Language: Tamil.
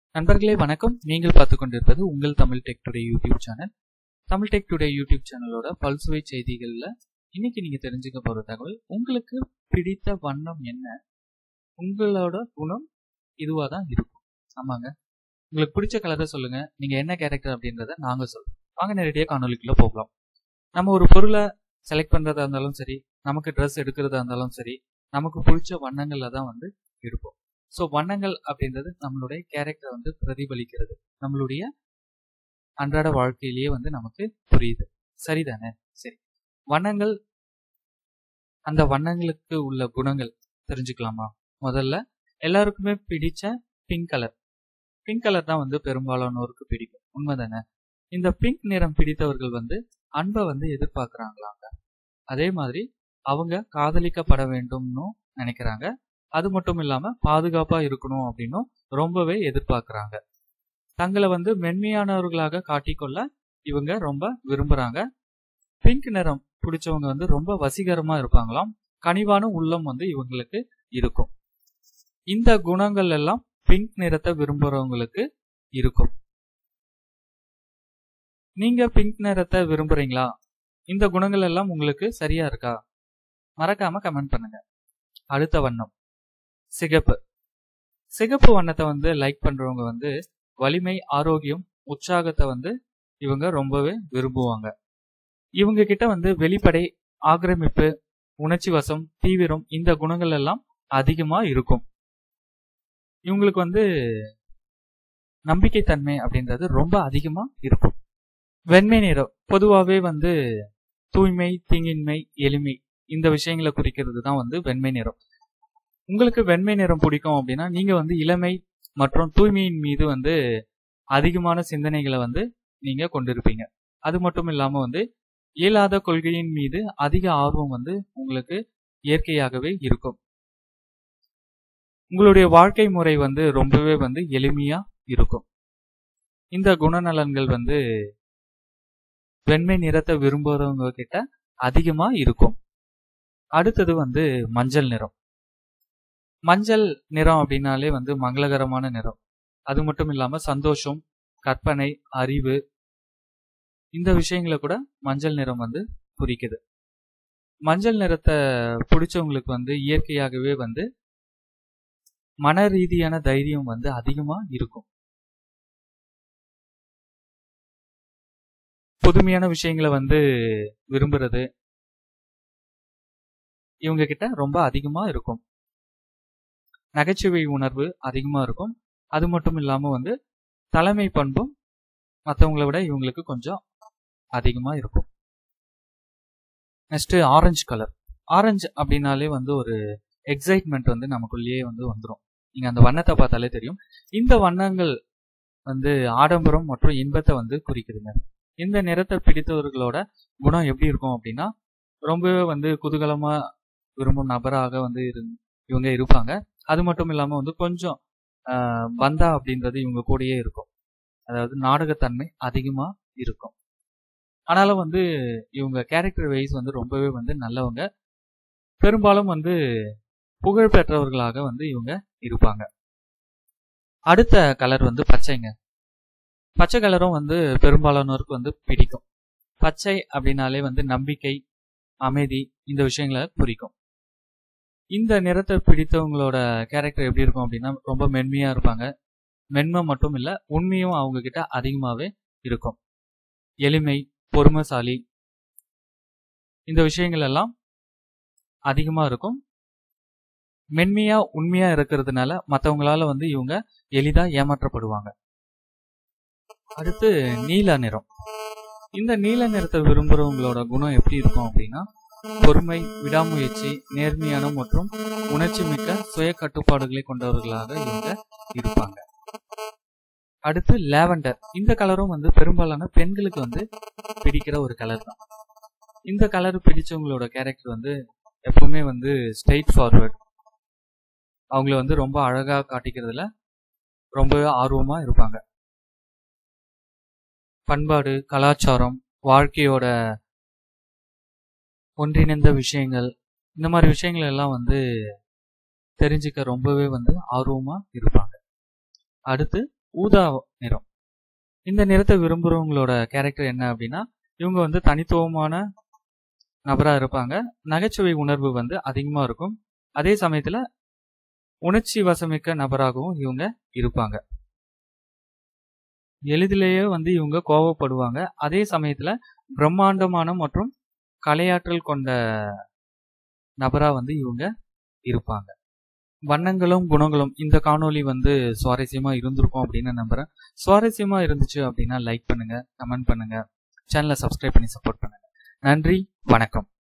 நண்பர்களே வணக்கம். நீங்கள் பார்த்துக் கொண்டிருப்பது உங்கள் Tamil tech today YouTube channel. Tamil tech today YouTube சேனலோட பல்சுவை செய்திகள்ல இன்னைக்கு நீங்க தெரிஞ்சுக்க போற தகவல், உங்களுக்கு பிடித்த வண்ணம் என்ன, உங்களோட குணம் இதுவா தான் இருக்கும். ஆமாங்க, உங்களுக்கு பிடிச்ச கலரை சொல்லுங்க, நீங்க என்ன கேரக்டர் அப்படின்றத நாங்க சொல்றோம். வாங்க நேரடியாக காணொலிக்குள்ள போகலாம். நம்ம ஒரு பொருளை செலக்ட் பண்றதா இருந்தாலும் சரி, நமக்கு ட்ரெஸ் எடுக்கிறதா இருந்தாலும் சரி, நமக்கு பிடிச்ச வண்ணங்கள்ல தான் எடுப்போம். ஸோ வண்ணங்கள் அப்படின்றது நம்மளுடைய கேரக்டரை பிரதிபலிக்கிறது. நம்மளுடைய அன்றாட வாழ்க்கையிலேயே நமக்கு புரியுது. சரிதானே? சரி, வண்ணங்கள், அந்த வண்ணங்களுக்கு உள்ள குணங்கள் தெரிஞ்சுக்கலாமா? முதல்ல எல்லாருக்குமே பிடிச்ச பிங்க் கலர். பிங்க் கலர் தான் பெரும்பாலானோருக்கு பிடிக்கும். உண்மைதானே? இந்த பிங்க் நிறம் பிடித்தவர்கள் அன்பை எதிர்பார்க்கிறாங்களாங்க. அதே மாதிரி அவங்க காதலிக்கப்பட வேண்டும்னு நினைக்கிறாங்க. அது மட்டும் இல்லாம பாதுகாப்பா இருக்கணும் அப்படின்னு ரொம்பவே எதிர்பார்க்கிறாங்க. தங்களை மென்மையானவர்களாக காட்டிக்கொள்ள இவங்க ரொம்ப விரும்புறாங்க. பிங்க் நிறம் பிடிச்சவங்க ரொம்ப வசீகரமா இருப்பாங்களாம். கனிவான உள்ளம் இவங்களுக்கு இருக்கும். இந்த குணங்கள் எல்லாம் பிங்க் நிறத்தை விரும்புறவங்களுக்கு இருக்கும். நீங்க பிங்க் நிறத்தை விரும்புறீங்களா? இந்த குணங்கள் எல்லாம் உங்களுக்கு சரியா இருக்கா? மறக்காம கமெண்ட் பண்ணுங்க. அடுத்த வண்ணம் சிகப்பு. சிகப்பு வண்ணத்தை லைக் பண்றவங்க வலிமை, ஆரோக்கியம், உற்சாகத்தை இவங்க ரொம்பவே விரும்புவாங்க. இவங்க கிட்ட வெளிப்படை, ஆக்கிரமிப்பு, உணர்ச்சி வசம், தீவிரம், இந்த குணங்கள் எல்லாம் அதிகமா இருக்கும். இவங்களுக்கு நம்பிக்கைத்தன்மை அப்படின்றது ரொம்ப அதிகமா இருக்கும். வெண்மை நிறம் பொதுவாகவே தூய்மை, தீங்கின்மை, எளிமை, இந்த விஷயங்களை குறிக்கிறது தான் வெண்மை நிறம். உங்களுக்கு வெண்மை நிறம் பிடிக்கும் அப்படின்னா நீங்க இளமை மற்றும் தூய்மையின் மீது அதிகமான சிந்தனைகளை நீங்க கொண்டிருப்பீங்க. அது மட்டும் இல்லாம இயலாத கொள்கையின் மீது அதிக ஆர்வம் உங்களுக்கு இயற்கையாகவே இருக்கும். உங்களுடைய வாழ்க்கை முறை ரொம்பவே எளிமையா இருக்கும். இந்த குணநலன்கள் வெண்மை நிறத்தை விரும்புறவங்க கிட்ட அதிகமா இருக்கும். அடுத்தது மஞ்சள் நிறம். மஞ்சள் நிறம் அப்படின்னாலே மங்களகரமான நிறம். அது மட்டும் இல்லாம சந்தோஷம், கற்பனை, அறிவு, இந்த விஷயங்களை கூட மஞ்சள் நிறம் குறிக்குது. மஞ்சள் நிறத்தை பிடிச்சவங்களுக்கு இயற்கையாகவே மன ரீதியான தைரியம் அதிகமா இருக்கும். புதுமையான விஷயங்களை விரும்புறது இவங்க கிட்ட ரொம்ப அதிகமா இருக்கும். நகைச்சுவை உணர்வு அதிகமா இருக்கும். அது மட்டும் இல்லாம தலைமை பண்பும் மற்றவங்களை விட இவங்களுக்கு கொஞ்சம் அதிகமா இருக்கும். Next orange colour. ஆரஞ்சு அப்படின்னாலே ஒரு எக்ஸைட்மெண்ட் நமக்குள்ளேயே வந்துடும். நீங்க அந்த வண்ணத்தை பார்த்தாலே தெரியும். இந்த வண்ணங்கள் ஆடம்பரம் மற்றும் இன்பத்தை குறிக்குதுங்க. இந்த நிறத்தை பிடித்தவர்களோட குணம் எப்படி இருக்கும் அப்படின்னா, ரொம்பவே குதூகலமா விரும்பும் நபராக இவங்க இருப்பாங்க. அது மட்டும் இல்லாம கொஞ்சம் பந்தா அப்படின்றது இவங்க கூடயே இருக்கும். அதாவது நாடகத்தன்மை அதிகமா இருக்கும். ஆனாலும் இவங்க கேரக்டர் வைஸ் ரொம்பவே நல்லவங்க. பெரும்பாலும் புகழ் பெற்றவர்களாக இவங்க இருப்பாங்க. அடுத்த கலர் பச்சைங்க. பச்சை கலரும் பெரும்பாலானோருக்கு பிடிக்கும். பச்சை அப்படின்னாலே நம்பிக்கை, அமைதி, இந்த விஷயங்களை குறிக்கும். இந்த நிறத்தை பிடித்தவங்களோட கேரக்டர் எப்படி இருக்கும் அப்படின்னா, ரொம்ப மென்மையா இருப்பாங்க. மென்மை மட்டும் இல்ல, உண்மையும் அவங்க கிட்ட அதிகமாவே இருக்கும். எளிமை, பொறுமைசாலி, இந்த விஷயங்கள் எல்லாம் அதிகமா இருக்கும். மென்மையா, உண்மையா இருக்கிறதுனால மற்றவங்களால இவங்க எளிதா ஏமாற்றப்படுவாங்க. அடுத்து நீல நிறம். இந்த நீல நிறத்தை விரும்புறவங்களோட குணம் எப்படி இருக்கும் அப்படின்னா, பொறுமை, விடாமுயற்சி, நேர்மையான மற்றும் உணர்ச்சி மிக்க சுய கட்டுப்பாடுகளை கொண்டவர்களாக இவங்க இருப்பாங்க. அடுத்து லாவெண்டர். இந்த கலரும் பெரும்பாலான பெண்களுக்கு பிடிக்கிற ஒரு கலர் தான். இந்த கலர் பிடிச்சவங்களோட கேரக்டர் எப்பவுமே ஸ்ட்ரெயிட் ஃபார்வர்ட். அவங்கள ரொம்ப அழகா காட்டிக்கிறதுல ரொம்பவே ஆர்வமா இருப்பாங்க. பண்பாடு, கலாச்சாரம், வாழ்க்கையோட ஒன்றிணைந்த விஷயங்கள், இந்த மாதிரி விஷயங்கள் எல்லாம் தெரிஞ்சுக்க ரொம்பவே ஆர்வமா இருப்பாங்க. அடுத்து ஊதா நிறம். இந்த நிறத்தை விரும்புறவங்களோட கேரக்டர் என்ன அப்படின்னா, இவங்க வந்து தனித்துவமான நபரா இருப்பாங்க. நகைச்சுவை உணர்வு வந்து அதிகமா இருக்கும். அதே சமயத்துல உணர்ச்சி வசமிக்க நபராகவும் இவங்க இருப்பாங்க. எளிதிலேயே வந்து இவங்க கோபப்படுவாங்க. அதே சமயத்துல பிரம்மாண்டமான மற்றும் கலையாற்றல் கொண்ட நபரா வந்து இவங்க இருப்பாங்க. வண்ணங்களும் குணங்களும் இந்த காணொளி வந்து சுவாரஸ்யமா இருந்திருக்கும் அப்படின்னு நம்புறேன். சுவாரஸ்யமா இருந்துச்சு அப்படின்னா லைக் பண்ணுங்க, கமெண்ட் பண்ணுங்க, சேனலை சப்ஸ்கிரைப் பண்ணி சப்போர்ட் பண்ணுங்க. நன்றி, வணக்கம்.